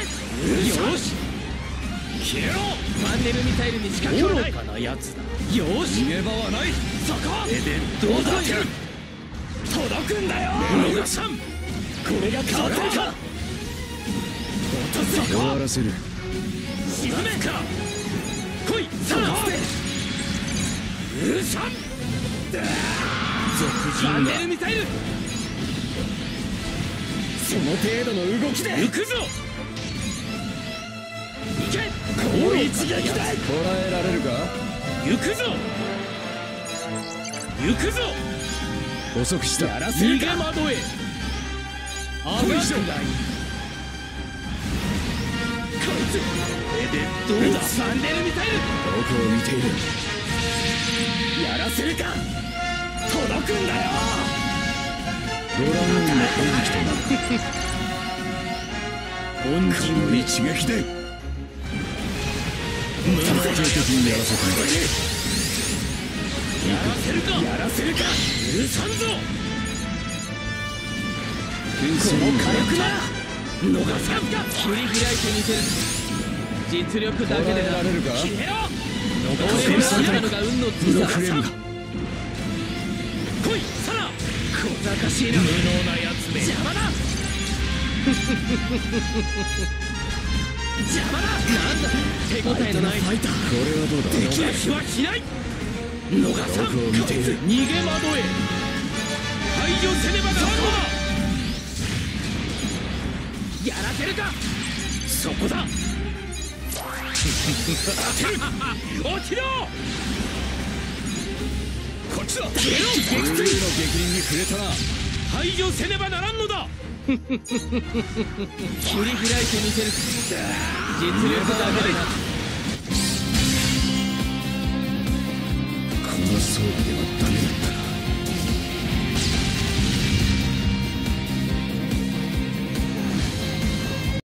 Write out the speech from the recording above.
よし消えろ。マンネルミサイルに仕掛けはない。愚かなやつだ。よし逃げ場はない。そこどうだってる。届くんだよ。逃さん。これが変わったか。終わらせる。沈めか。来いさあうさん。俗人がマンネルミサイル。その程度の動きで行くぞ。行け。こう一撃だ。捉えられるか。行くぞ行くぞ。遅くした。やらせるか。逃げ惑え。危ない。こいつどうだ。マンネルミサイル。どこを見ている。やらせるか。届くんだよ。ドラゴンの本気となる。本人の一撃で無駄的にやらせている。やらせるか。やらせるか。許さんぞ。この火力なら逃さんか。切り開いてみせる。実力だけでな。消えろ。俺は知らぬが運の尽きさ。来いサラ。小賢しいな。無能なやつめ。邪魔だ。邪魔だ。なんだ手応えのないファイター。これはどうだ。できる気はしない。逃さん。逃げ惑え。排除せねばならんのだ。やらせるか。そこだ。落ちろ。こっちだ。激痛の逆鱗に触れたな。排除せねばならんのだ。切り開いてみせる。実力だけでな。この装備ではダメだったな。